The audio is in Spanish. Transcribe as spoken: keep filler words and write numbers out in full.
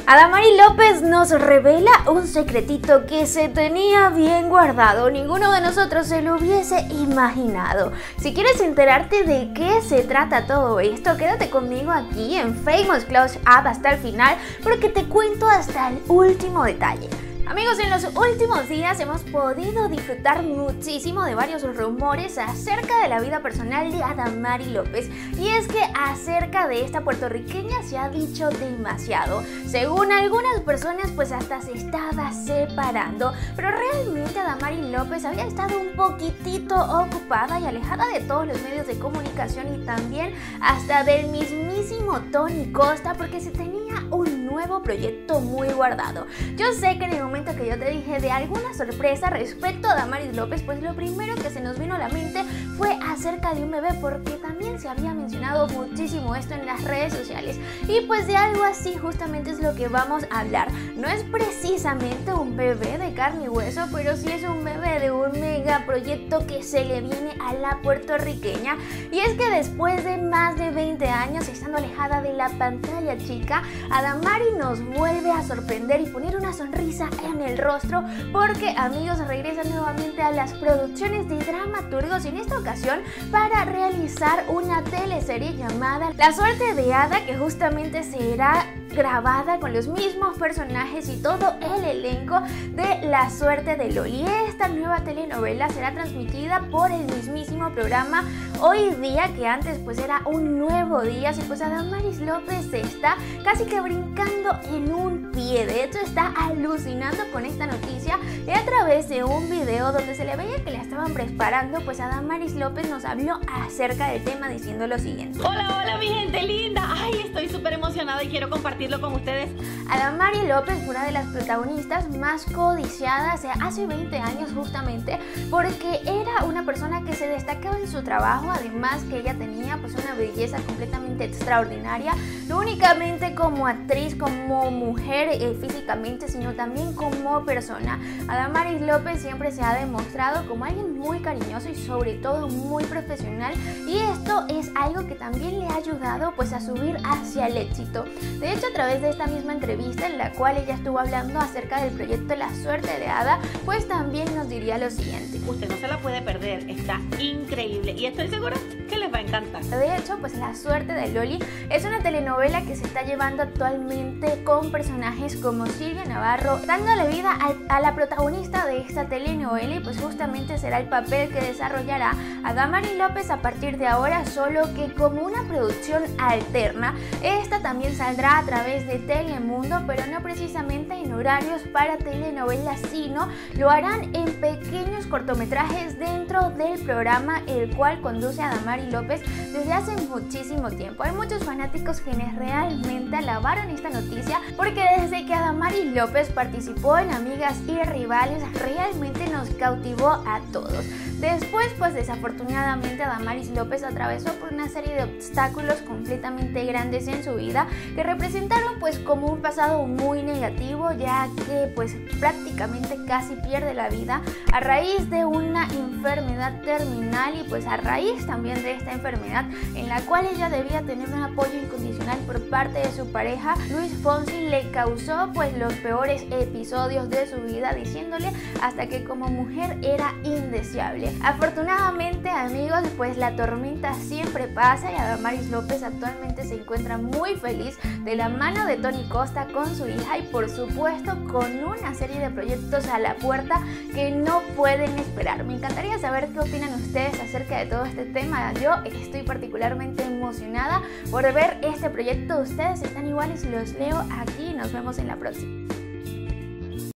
Adamari López nos revela un secretito que se tenía bien guardado, ninguno de nosotros se lo hubiese imaginado. Si quieres enterarte de qué se trata todo esto, quédate conmigo aquí en Famous Close Up hasta el final, porque te cuento hasta el último detalle. Amigos, en los últimos días hemos podido disfrutar muchísimo de varios rumores acerca de la vida personal de Adamari López. Y es que acerca de esta puertorriqueña se ha dicho demasiado. Según algunas personas, pues hasta se estaba separando. Pero realmente Adamari López había estado un poquitito ocupada y alejada de todos los medios de comunicación y también hasta del mismísimo Tony Costa, porque se tenía un nuevo proyecto muy guardado. Yo sé que en el momento que yo te dije de alguna sorpresa respecto a Adamari López, pues lo primero que se nos vino a la mente fue acerca de un bebé, porque también se había mencionado muchísimo esto en las redes sociales. Y pues de algo así justamente es lo que vamos a hablar. No es precisamente un bebé de carne y hueso, pero sí es un bebé de un mega proyecto que se le viene a la puertorriqueña. Y es que después de más de veinte años estando alejada de la pantalla chica, Adamari nos vuelve a sorprender y poner una sonrisa en el rostro, porque, amigos, regresa nuevamente a las producciones de dramaturgos, y en esta ocasión para realizar una teleserie llamada La Suerte de Ada, que justamente será grabada con los mismos personajes y todo el elenco de La Suerte de Loli. Esta nueva telenovela será transmitida por el mismísimo programa Hoy Día, que antes pues era Un Nuevo Día. Y pues Adamari López se está casi que brincando en un pie. De hecho, está alucinando con esta noticia, y a través de un video donde se le veía que la estaban preparando, pues Adamari López nos habló acerca del tema diciendo lo siguiente: Hola, hola mi gente linda. Ay, estoy súper emocionada y quiero compartirlo con ustedes. Adamari López fue una de las protagonistas más codiciadas hace veinte años, justamente porque era una persona que se destacaba en su trabajo, además que ella tenía pues una belleza completamente extraordinaria, no únicamente como actriz, como mujer eh, físicamente, sino también como persona. Adamari López siempre se ha demostrado como alguien muy cariñoso y sobre todo muy profesional, y esto es algo que también le ha ayudado pues a subir hacia el éxito. De hecho, a través de esta misma entrevista en la cual ella estuvo hablando acerca del proyecto La Suerte de Ada, pues también nos diría lo siguiente: usted no se la puede perder, está increíble y estoy segura que les va a encantar. De hecho, pues La Suerte de Loli es una telenovela que se está llevando actualmente con personajes como Silvia Navarro, dándole vida a, a la protagonista de esta telenovela, y pues justamente será el papel que desarrollará Adamari López a partir de ahora, solo que como una producción alterna. Esta también saldrá a través de Telemundo, pero no precisamente en horarios para telenovelas, sino lo harán en pequeños cortometrajes dentro del programa, el cual conduce Adamari López desde hace muchísimo tiempo. Hay muchos fanáticos quienes realmente alabaron esta noticia, porque desde que Adamari López participó en Amigas y Rivales realmente nos cautivó a todos. Después, pues desafortunadamente Adamari López atravesó por una serie de obstáculos completamente grandes en su vida, que representaron pues como un pasado muy negativo, ya que pues prácticamente casi pierde la vida a raíz de una enfermedad terminal, y pues a raíz también de esta enfermedad en la cual ella debía tener un apoyo incondicional por parte de su pareja. Luis Fonsi le causó pues los peores episodios de su vida, diciéndole hasta que como mujer era indeseable. Afortunadamente, amigos, pues la tormenta siempre pasa, y Adamari López actualmente se encuentra muy feliz de la mano de Tony Costa con su hija, y por supuesto con una serie de proyectos a la puerta que no pueden esperar. Me encantaría saber qué opinan ustedes acerca de todo este tema. Yo estoy particularmente emocionada por ver este proyecto. Ustedes están iguales, los leo aquí y nos vemos en la próxima.